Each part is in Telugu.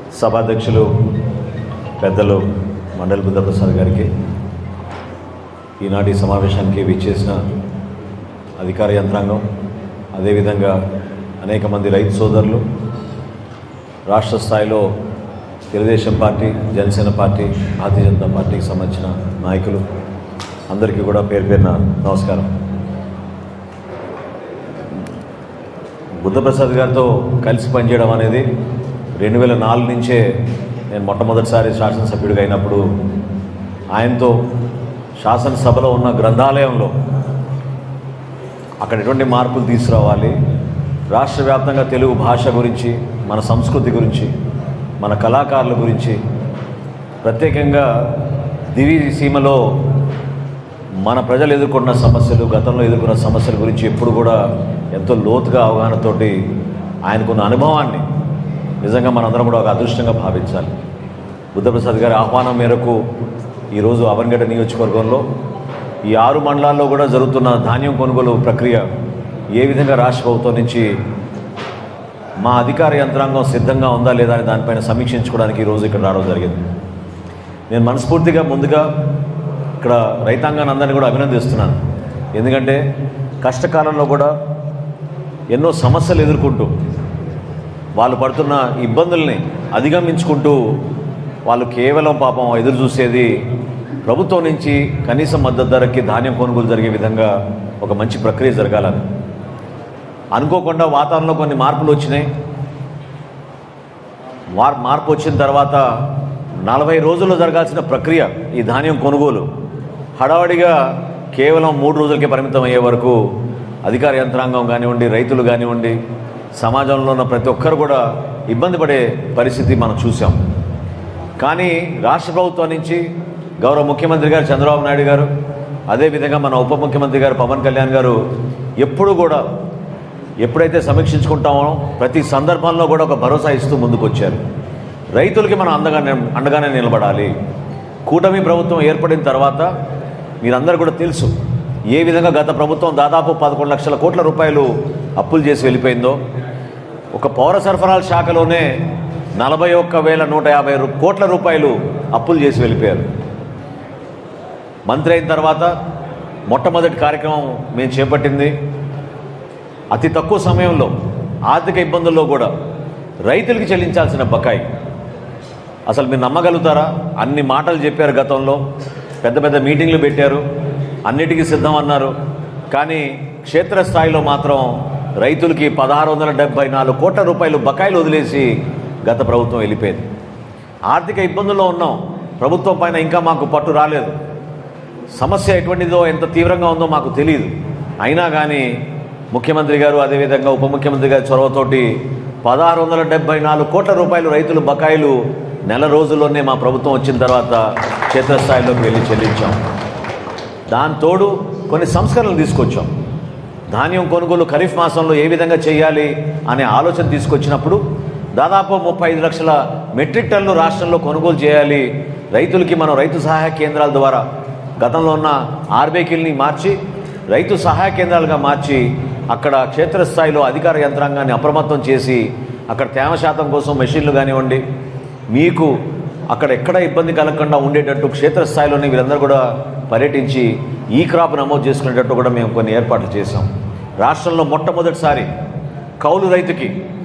సభాధ్యక్షులు పెద్దలు మండలి బుద్ధప్రసాద్ గారికి, ఈనాటి సమావేశానికి విచ్చేసిన అధికార యంత్రాంగం, అదేవిధంగా అనేక మంది రైతు సోదరులు, రాష్ట్ర స్థాయిలో తెలుగుదేశం పార్టీ, జనసేన పార్టీ, భారతీయ జనతా పార్టీకి సంబంధించిన నాయకులు అందరికీ కూడా పేరు పేరున నమస్కారం. బుద్ధప్రసాద్ గారితో కలిసి పనిచేయడం అనేది 2004 నుంచే నేను మొట్టమొదటిసారి శాసనసభ్యుడిగా అయినప్పుడు ఆయనతో శాసనసభలో ఉన్న గ్రంథాలయంలో అక్కడ ఎటువంటి మార్పులు తీసుకురావాలి, రాష్ట్ర వ్యాప్తంగా తెలుగు భాష గురించి, మన సంస్కృతి గురించి, మన కళాకారుల గురించి, ప్రత్యేకంగా దివి సీమలో మన ప్రజలు ఎదుర్కొన్న సమస్యలు, గతంలో ఎదుర్కొన్న సమస్యల గురించి ఎప్పుడు కూడా ఎంతో లోతుగా అవగాహనతోటి ఆయనకున్న అనుభవాన్ని నిజంగా మనందరం కూడా ఒక అదృష్టంగా భావించాలి. బుద్ధప్రసాద్ గారి ఆహ్వానం మేరకు ఈరోజు అవన్గడ్డ నియోజకవర్గంలో ఈ 6 మండలాల్లో కూడా జరుగుతున్న ధాన్యం కొనుగోలు ప్రక్రియ ఏ విధంగా రాష్ట్ర ప్రభుత్వం నుంచి మా అధికార యంత్రాంగం సిద్ధంగా ఉందా లేదా అని దానిపైన సమీక్షించుకోవడానికి ఈరోజు ఇక్కడ రావడం జరిగింది. నేను మనస్ఫూర్తిగా ముందుగా ఇక్కడ రైతాంగాన్ని అందరినీ కూడా అభినందిస్తున్నాను. ఎందుకంటే కష్టకాలంలో కూడా ఎన్నో సమస్యలు ఎదుర్కొంటూ వాళ్ళు పడుతున్న ఇబ్బందుల్ని అధిగమించుకుంటూ వాళ్ళు కేవలం పాపం ఎదురు చూసేది ప్రభుత్వం నుంచి కనీస మద్దతు ధరకి ధాన్యం కొనుగోలు జరిగే విధంగా ఒక మంచి ప్రక్రియ జరగాలని. అనుకోకుండా వాతావరణంలో కొన్ని మార్పులు వచ్చినాయి. మార్పు వచ్చిన తర్వాత 40 రోజుల్లో జరగాల్సిన ప్రక్రియ ఈ ధాన్యం కొనుగోలు హడావడిగా కేవలం 3 రోజులకే పరిమితం అయ్యే వరకు అధికార యంత్రాంగం కానివ్వండి, రైతులు కానివ్వండి, సమాజంలో ఉన్న ప్రతి ఒక్కరు కూడా ఇబ్బంది పడే పరిస్థితి మనం చూసాం. కానీ రాష్ట్ర ప్రభుత్వం నుంచి గౌరవ ముఖ్యమంత్రి గారు చంద్రబాబు నాయుడు గారు, అదేవిధంగా మన ఉప ముఖ్యమంత్రి గారు పవన్ కళ్యాణ్ గారు ఎప్పుడు కూడా ఎప్పుడైతే సమీక్షించుకుంటామో ప్రతి సందర్భంలో కూడా ఒక భరోసా ఇస్తూ ముందుకు వచ్చారు. రైతులకి మనం అండగానే నిలబడాలి. కూటమి ప్రభుత్వం ఏర్పడిన తర్వాత మీరందరూ కూడా తెలుసు ఏ విధంగా గత ప్రభుత్వం దాదాపు 11 లక్షల కోట్ల రూపాయలు అప్పులు చేసి వెళ్ళిపోయిందో. ఒక పౌర సరఫరాల శాఖలోనే 41,150 కోట్ల రూపాయలు అప్పులు చేసి వెళ్ళిపోయారు. మంత్రి అయిన తర్వాత మొట్టమొదటి కార్యక్రమం మేము చేపట్టింది అతి తక్కువ సమయంలో ఆర్థిక ఇబ్బందుల్లో కూడా రైతులకి చెల్లించాల్సిన బకాయి. అసలు మీరు నమ్మగలుగుతారా? అన్ని మాటలు చెప్పారు, గతంలో పెద్ద పెద్ద మీటింగ్లు పెట్టారు, అన్నిటికీ సిద్ధం అన్నారు. కానీ క్షేత్రస్థాయిలో మాత్రం రైతులకి 1,674 కోట్ల రూపాయలు బకాయిలు వదిలేసి గత ప్రభుత్వం వెళ్ళిపోయింది. ఆర్థిక ఇబ్బందుల్లో ఉన్నాం. ప్రభుత్వం పైన ఇంకా మాకు పట్టు రాలేదు. సమస్య ఎటువంటిదో, ఎంత తీవ్రంగా ఉందో మాకు తెలియదు. అయినా కానీ ముఖ్యమంత్రి గారు, అదేవిధంగా ఉప ముఖ్యమంత్రి గారి చొరవతోటి 1,674 కోట్ల రూపాయలు రైతులు బకాయిలు నెల రోజుల్లోనే మా ప్రభుత్వం వచ్చిన తర్వాత క్షేత్రస్థాయిలోకి వెళ్ళి చెల్లించాం. దాంతోడు కొన్ని సంస్కరణలు తీసుకొచ్చాం. ధాన్యం కొనుగోలు ఖరీఫ్ మాసంలో ఏ విధంగా చేయాలి అనే ఆలోచన తీసుకొచ్చినప్పుడు దాదాపు 35 లక్షల మెట్రిక్ టన్నులు రాష్ట్రంలో కొనుగోలు చేయాలి. రైతులకి మనం రైతు సహాయ కేంద్రాల ద్వారా గతంలో ఉన్న ఆర్బేకీల్ని మార్చి రైతు సహాయ కేంద్రాలుగా మార్చి అక్కడ క్షేత్రస్థాయిలో అధికార యంత్రాంగాన్ని అప్రమత్తం చేసి అక్కడ తేమ శాతం కోసం మెషిన్లు కానివ్వండి, మీకు అక్కడ ఎక్కడ ఇబ్బంది కలగకుండా ఉండేటట్టు క్షేత్రస్థాయిలోనే వీళ్ళందరూ కూడా పర్యటించి ఈ క్రాప్ నమోదు చేసుకునేటట్టు కూడా మేము కొన్ని ఏర్పాట్లు చేశాం. రాష్ట్రంలో మొట్టమొదటిసారి కౌలు రైతుకి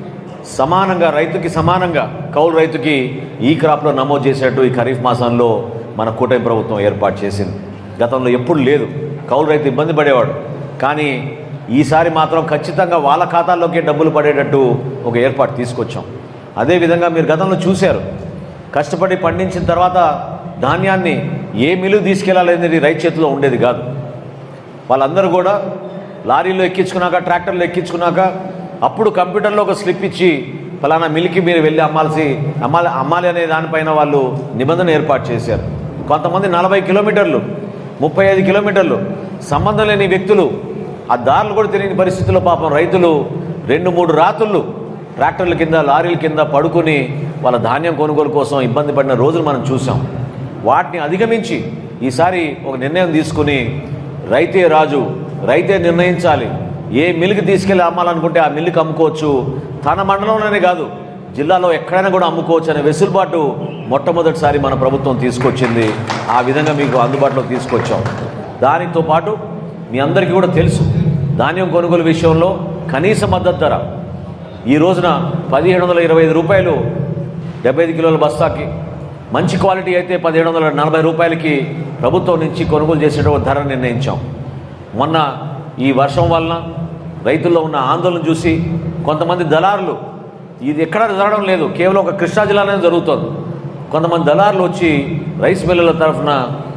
సమానంగా కౌలు రైతుకి ఈ క్రాప్లో నమోదు చేసేటట్టు ఈ ఖరీఫ్ మాసంలో మన కూటమి ప్రభుత్వం ఏర్పాటు చేసింది. గతంలో ఎప్పుడు లేదు. కౌలు రైతు ఇబ్బంది పడేవాడు. కానీ ఈసారి మాత్రం ఖచ్చితంగా వాళ్ళ ఖాతాల్లోకే డబ్బులు పడేటట్టు ఒక ఏర్పాటు తీసుకొచ్చాం. అదేవిధంగా మీరు గతంలో చూశారు, కష్టపడి పండించిన తర్వాత ధాన్యాన్ని ఏ మిల్లు తీసుకెళ్లాలనేది రైతు చేతిలో ఉండేది కాదు. వాళ్ళందరూ కూడా లారీలో ఎక్కించుకున్నాక, ట్రాక్టర్లో ఎక్కించుకున్నాక అప్పుడు కంప్యూటర్లో ఒక స్లిప్ ఇచ్చి ఫలానా మిల్లుకి మీరు వెళ్ళి అమ్మాలి అనే దానిపైన వాళ్ళు నిబంధన ఏర్పాటు చేశారు. కొంతమంది 40 కిలోమీటర్లు, 35 కిలోమీటర్లు సంబంధం లేని వ్యక్తులు ఆ దారులు కూడా తెలియని పరిస్థితుల్లో పాపం రైతులు 2-3 రాత్రులు ట్రాక్టర్ల కింద, లారీల కింద పడుకుని వాళ్ళ ధాన్యం కొనుగోలు కోసం ఇబ్బంది పడిన రోజులు మనం చూసాం. వాటిని అధిగమించి ఈసారి ఒక నిర్ణయం తీసుకుని రైతే రాజు, రైతే నిర్ణయించాలి. ఏ మిల్లుకి తీసుకెళ్ళి అమ్మాలనుకుంటే ఆ మిల్లుకి అమ్ముకోవచ్చు. తన మండలంలోనే కాదు, జిల్లాలో ఎక్కడైనా కూడా అమ్ముకోవచ్చు అనే వెసులుబాటు మొట్టమొదటిసారి మన ప్రభుత్వం తీసుకొచ్చింది. ఆ విధంగా మీకు అందుబాటులో తీసుకొచ్చాం. దానితో పాటు మీ అందరికీ కూడా తెలుసు, ధాన్యం కొనుగోలు విషయంలో కనీస మద్దతు ధర ఈ రోజున 1725 రూపాయలు 75 కిలోల బస్తాకి, మంచి క్వాలిటీ అయితే 1740 రూపాయలకి ప్రభుత్వం నుంచి కొనుగోలు చేసేటువంటి ధర నిర్ణయించాం. మొన్న ఈ వర్షం వలన రైతుల్లో ఉన్న ఆందోళన చూసి కొంతమంది దళారులు, ఇది ఎక్కడా జరగడం లేదు, కేవలం ఒక కృష్ణా జిల్లాలోనే జరుగుతుంది, కొంతమంది దళారులు వచ్చి రైస్ మిల్లుల తరఫున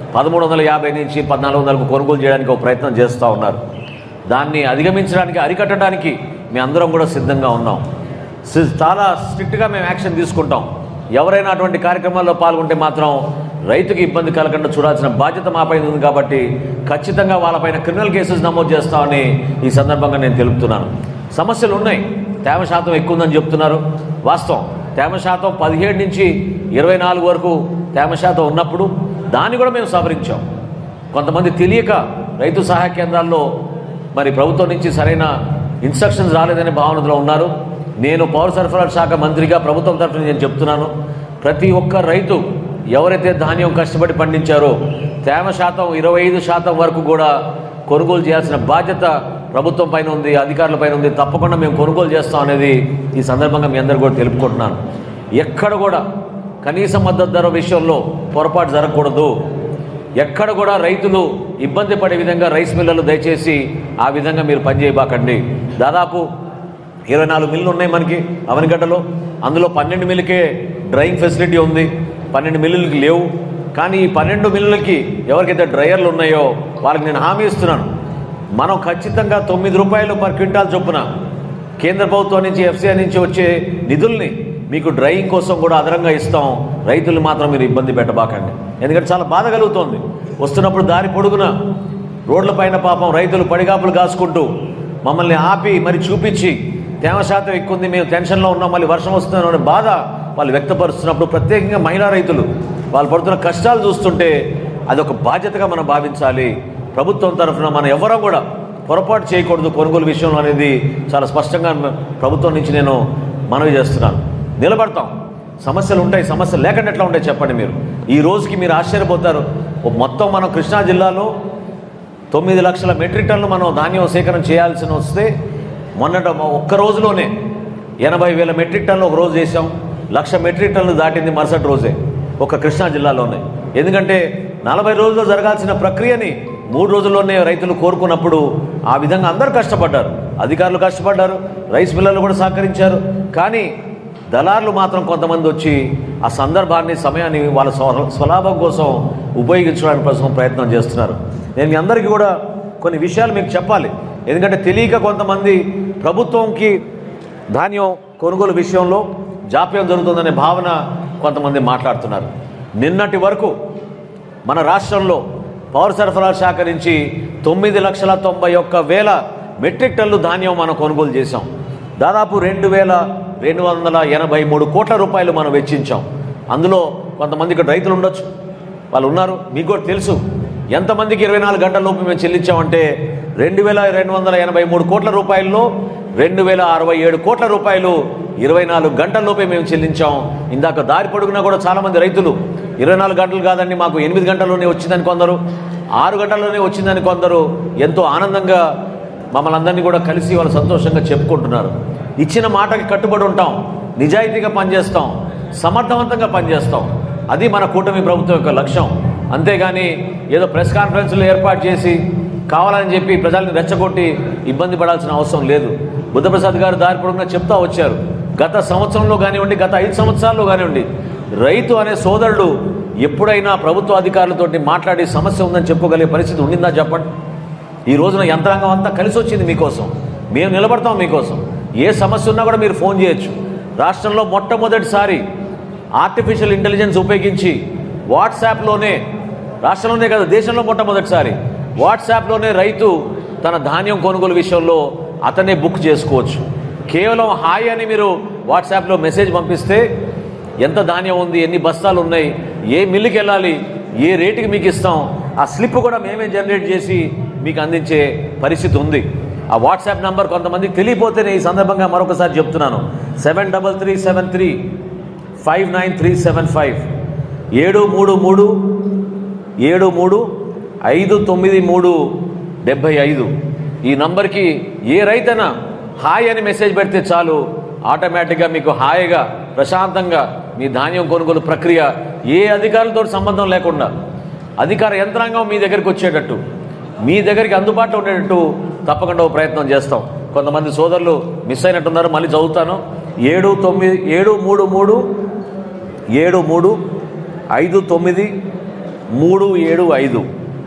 1350 నుంచి 1400కు కొనుగోలు చేయడానికి ఒక ప్రయత్నం చేస్తూ ఉన్నారు. దాన్ని అధిగమించడానికి, అరికట్టడానికి మేము అందరం కూడా సిద్ధంగా ఉన్నాం. చాలా స్ట్రిక్ట్గా మేము యాక్షన్ తీసుకుంటాం. ఎవరైనా అటువంటి కార్యక్రమాల్లో పాల్గొంటే మాత్రం రైతుకి ఇబ్బంది కలగకుండా చూడాల్సిన బాధ్యత మాపైన ఉంది. కాబట్టి ఖచ్చితంగా వాళ్ళపైన క్రిమినల్ కేసెస్ నమోదు చేస్తామని ఈ సందర్భంగా నేను తెలుపుతున్నాను. సమస్యలు ఉన్నాయి, తేమ శాతం ఎక్కువ ఉందని చెప్తున్నారు. వాస్తవం, తేమ శాతం 17 నుంచి 24 వరకు తేమ శాతం ఉన్నప్పుడు దాన్ని కూడా మేము సవరించాం. కొంతమంది తెలియక రైతు సహాయ కేంద్రాల్లో మరి ప్రభుత్వం నుంచి సరైన ఇన్స్ట్రక్షన్స్ రాలేదనే భావనలో ఉన్నారు. నేను పౌర సరఫరాల శాఖ మంత్రిగా ప్రభుత్వం తరఫున నేను చెప్తున్నాను, ప్రతి ఒక్క రైతు ఎవరైతే ధాన్యం కష్టపడి పండించారో తేమ శాతం 25% వరకు కూడా కొనుగోలు చేయాల్సిన బాధ్యత ప్రభుత్వం పైన ఉంది, అధికారుల పైన ఉంది. తప్పకుండా మేము కొనుగోలు చేస్తాం అనేది ఈ సందర్భంగా మీ అందరూ కూడా తెలుపుకుంటున్నాను. ఎక్కడ కూడా కనీస మద్దతు ధర విషయంలో పొరపాటు జరగకూడదు. ఎక్కడ కూడా రైతులు ఇబ్బంది పడే విధంగా రైస్ మిల్లర్లు దయచేసి ఆ విధంగా మీరు పనిచేయబాకండి. దాదాపు 24 మిల్లులు ఉన్నాయి మనకి అవనిగడ్డలో. అందులో 12 మిల్లుకే డ్రైయింగ్ ఫెసిలిటీ ఉంది, 12 మిల్లులకి లేవు. కానీ ఈ 12 మిల్లులకి ఎవరికైతే డ్రైయర్లు ఉన్నాయో వాళ్ళకి నేను హామీ ఇస్తున్నాను, మనం ఖచ్చితంగా 9 రూపాయలు పర్ క్వింటాల్ చొప్పున కేంద్ర ప్రభుత్వం నుంచి, ఎఫ్సిఐ నుంచి వచ్చే నిధుల్ని మీకు డ్రైయింగ్ కోసం కూడా అదనంగా ఇస్తాం. రైతులు మాత్రం మీరు ఇబ్బంది పెట్టబాకండి. ఎందుకంటే చాలా బాధ కలుగుతోంది. వస్తున్నప్పుడు దారి పొడుగున రోడ్లపైన పాపం రైతులు పడిగాపులు కాసుకుంటూ మమ్మల్ని ఆపి మరి చూపించి తేమ శాతం ఎక్కువ ఉంది, మేము టెన్షన్లో ఉన్నాం, మళ్ళీ వర్షం వస్తుందనే బాధ వాళ్ళు వ్యక్తపరుస్తున్నప్పుడు, ప్రత్యేకంగా మహిళా రైతులు వాళ్ళు పడుతున్న కష్టాలు చూస్తుంటే అదొక బాధ్యతగా మనం భావించాలి. ప్రభుత్వం తరఫున మనం ఎవరూ కూడా పొరపాటు చేయకూడదు కొనుగోలు విషయంలో అనేది చాలా స్పష్టంగా ప్రభుత్వం నుంచి నేను మనవి చేస్తున్నాను. నిలబడతాం. సమస్యలు ఉంటాయి, సమస్యలు లేకుండా ఎట్లా ఉంటాయి చెప్పండి మీరు. ఈ రోజుకి మీరు ఆశ్చర్యపోతారు, మొత్తం మనం కృష్ణా జిల్లాలో 9 లక్షల మెట్రిక్ టన్నులు మనం ధాన్యం సేకరణ చేయాల్సి వస్తే మొన్నట ఒక్క రోజులోనే 80,000 మెట్రిక్ టన్నులు ఒక రోజు చేసాం. 1,00,000 మెట్రిక్ టన్నులు దాటింది మరుసటి రోజే ఒక కృష్ణా జిల్లాలోనే. ఎందుకంటే 40 రోజుల్లో జరగాల్సిన ప్రక్రియని 3 రోజుల్లోనే రైతులు కోరుకున్నప్పుడు ఆ విధంగా అందరూ కష్టపడ్డారు, అధికారులు కష్టపడ్డారు, రైస్ మిల్లర్లు కూడా సహకరించారు. కానీ దళారులు మాత్రం కొంతమంది వచ్చి ఆ సందర్భాన్ని, సమయాన్ని వాళ్ళ స్వలాభం కోసం ఉపయోగించడానికి కోసం ప్రయత్నం చేస్తున్నారు. నేను మీ అందరికీ కూడా కొన్ని విషయాలు మీకు చెప్పాలి. ఎందుకంటే తెలియక కొంతమంది ప్రభుత్వంకి ధాన్యం కొనుగోలు విషయంలో జాప్యం జరుగుతుందనే భావన కొంతమంది మాట్లాడుతున్నారు. నిన్నటి వరకు మన రాష్ట్రంలో పౌర సరఫరాల శాఖ నుంచి 9,91,000 మెట్రిక్ టన్నులు ధాన్యం మనం కొనుగోలు చేశాం. దాదాపు 2,283 కోట్ల రూపాయలు మనం వెచ్చించాం. అందులో కొంతమంది ఇక్కడ రైతులు ఉండొచ్చు, వాళ్ళు ఉన్నారు, మీకు కూడా తెలుసు ఎంతమందికి 24 గంటల లోపు మేము చెల్లించామంటే 2,283 కోట్ల రూపాయల్లో 2,067 కోట్ల రూపాయలు 24 గంటల లోపే మేము చెల్లించాం. ఇందాక దారి పొడుగునా కూడా చాలామంది రైతులు 24 గంటలు కాదండి మాకు 8 గంటల్లోనే వచ్చిందని కొందరు, 6 గంటల్లోనే వచ్చిందని కొందరు ఎంతో ఆనందంగా మమ్మల్ని అందరినీ కూడా కలిసి వాళ్ళు సంతోషంగా చెప్పుకుంటున్నారు. ఇచ్చిన మాటకి కట్టుబడి ఉంటాం, నిజాయితీగా పనిచేస్తాం, సమర్థవంతంగా పనిచేస్తాం. అది మన కూటమి ప్రభుత్వం యొక్క లక్ష్యం. అంతేగాని ఏదో ప్రెస్ కాన్ఫరెన్స్లు ఏర్పాటు చేసి కావాలని చెప్పి ప్రజల్ని రెచ్చగొట్టి ఇబ్బంది పడాల్సిన అవసరం లేదు. బుద్ధప్రసాద్ గారు దారి పొడుగునా చెప్తా వచ్చారు, గత సంవత్సరంలో కానివ్వండి, గత 5 సంవత్సరాల్లో కానివ్వండి, రైతు అనే సోదరుడు ఎప్పుడైనా ప్రభుత్వ అధికారులతోటి మాట్లాడి సమస్య ఉందని చెప్పుకోగలిగే పరిస్థితి ఉండిందా చెప్పండి. ఈ రోజున యంత్రాంగం అంతా కలిసి వచ్చింది మీకోసం, మేము నిలబడతాం మీకోసం. ఏ సమస్య ఉన్నా కూడా మీరు ఫోన్ చేయొచ్చు. రాష్ట్రంలో మొట్టమొదటిసారి ఆర్టిఫిషియల్ ఇంటెలిజెన్స్ ఉపయోగించి వాట్సాప్లోనే, రాష్ట్రంలోనే కాదు దేశంలో మొట్టమొదటిసారి వాట్సాప్లోనే రైతు తన ధాన్యం కొనుగోలు విషయంలో అతనే బుక్ చేసుకోవచ్చు. కేవలం హాయ్ అని మీరు వాట్సాప్లో మెసేజ్ పంపిస్తే ఎంత ధాన్యం ఉంది, ఎన్ని బస్తాలు ఉన్నాయి, ఏ మిల్లుకి వెళ్ళాలి, ఏ రేటుకి మీకు ఇస్తాం, ఆ స్లిప్ కూడా మేమే జనరేట్ చేసి మీకు అందించే పరిస్థితి ఉంది. ఆ వాట్సాప్ నంబర్ కొంతమందికి తెలియపోతేనే ఈ సందర్భంగా మరొకసారి చెప్తున్నాను. 7373599375 733 ఈ నంబర్కి ఏ రైతైనా హాయ్ అని మెసేజ్ పెడితే చాలు, ఆటోమేటిక్గా మీకు హాయిగా ప్రశాంతంగా మీ ధాన్యం కొనుగోలు ప్రక్రియ ఏ అధికారులతో సంబంధం లేకుండా అధికార యంత్రాంగం మీ దగ్గరికి వచ్చేటట్టు, మీ దగ్గరికి అందుబాటులో ఉండేటట్టు తప్పకుండా ఒక ప్రయత్నం చేస్తాం. కొంతమంది సోదరులు మిస్ అయినట్టున్నారు, మళ్ళీ చదువుతాను. 733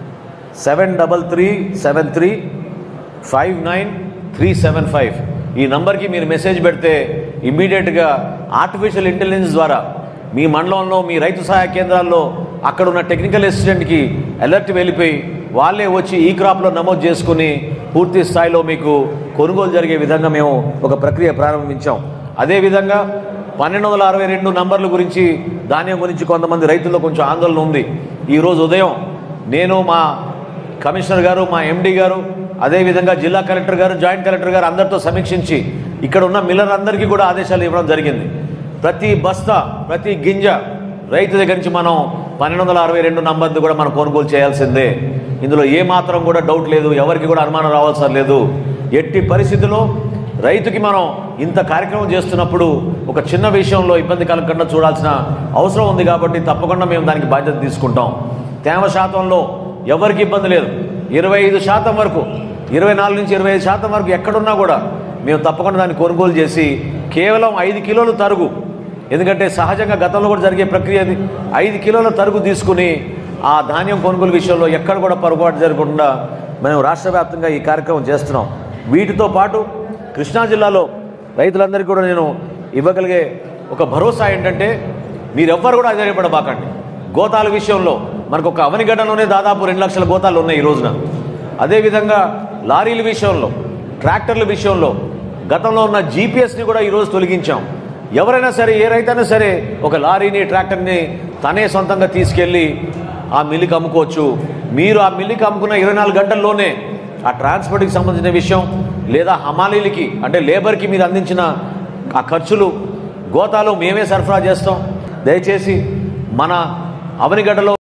733 ఈ నంబర్కి మీరు మెసేజ్ పెడితే ఇమ్మీడియట్గా ఆర్టిఫిషియల్ ఇంటెలిజెన్స్ ద్వారా మీ మండలంలో మీ రైతు సహాయ కేంద్రాల్లో అక్కడ ఉన్న టెక్నికల్ అసిస్టెంట్కి అలర్ట్ వెళ్ళిపోయి వాళ్ళే వచ్చి ఈ క్రాప్లో నమోదు చేసుకుని పూర్తి స్థాయిలో మీకు కొనుగోలు జరిగే విధంగా మేము ఒక ప్రక్రియ ప్రారంభించాం. అదేవిధంగా 1262 నంబర్ల గురించి ధాన్యం గురించి కొంతమంది రైతుల్లో కొంచెం ఆందోళన ఉంది. ఈరోజు ఉదయం నేను మా కమిషనర్ గారు, మా ఎండి గారు, అదేవిధంగా జిల్లా కలెక్టర్ గారు, జాయింట్ కలెక్టర్ గారు అందరితో సమీక్షించి ఇక్కడ ఉన్న మిల్లర్ అందరికీ కూడా ఆదేశాలు ఇవ్వడం జరిగింది. ప్రతి బస్తా ప్రతి గింజ రైతు దగ్గర నుంచి మనం 1262 నంబర్ని కూడా మనం కొనుగోలు చేయాల్సిందే. ఇందులో ఏమాత్రం కూడా డౌట్ లేదు, ఎవరికి కూడా అనుమానం రావాల్సిన లేదు. ఎట్టి పరిస్థితుల్లో రైతుకి మనం ఇంత కార్యక్రమం చేస్తున్నప్పుడు ఒక చిన్న విషయంలో ఇబ్బంది కలగకుండా చూడాల్సిన అవసరం ఉంది. కాబట్టి తప్పకుండా మేము దానికి బాధ్యత తీసుకుంటాం. తేమ శాతంలో ఎవరికి ఇబ్బంది లేదు. 25% వరకు, 24 నుంచి 25% వరకు ఎక్కడున్నా కూడా మేము తప్పకుండా దాన్ని కొనుగోలు చేసి కేవలం 5 కిలోలు తరుగు, ఎందుకంటే సహజంగా గతంలో కూడా జరిగే ప్రక్రియ అది, 5 కిలోల తరుగు తీసుకుని ఆ ధాన్యం కొనుగోలు విషయంలో ఎక్కడ కూడా పొరపాటు జరగకుండా మేము రాష్ట్ర వ్యాప్తంగా ఈ కార్యక్రమం చేస్తున్నాం. వీటితో పాటు కృష్ణా జిల్లాలో రైతులందరికీ కూడా నేను ఇవ్వగలిగే ఒక భరోసా ఏంటంటే, మీరెవ్వరు కూడా ఆశ్చర్యపడబాకండి. గోతాల విషయంలో మనకు ఒక అవనిగడ్డలోనే దాదాపు 2 లక్షల గోతాలు ఉన్నాయి ఈ రోజున. అదేవిధంగా లారీల విషయంలో, ట్రాక్టర్ల విషయంలో గతంలో ఉన్న జీపీఎస్ని కూడా ఈరోజు తొలగించాం. ఎవరైనా సరే, ఏ రైతైనా సరే ఒక లారీని ట్రాక్టర్ని తనే సొంతంగా తీసుకెళ్ళి ఆ మిల్లుకి అమ్ముకోవచ్చు. మీరు ఆ మిల్లుకి అమ్ముకున్న 24 గంటల్లోనే ఆ ట్రాన్స్పోర్ట్కి సంబంధించిన విషయం లేదా హమాలీలకి అంటే లేబర్కి మీరు అందించిన ఆ ఖర్చులు గోతాలు మేమే సరఫరా చేస్తాం. దయచేసి మన అవనిగడ్డలో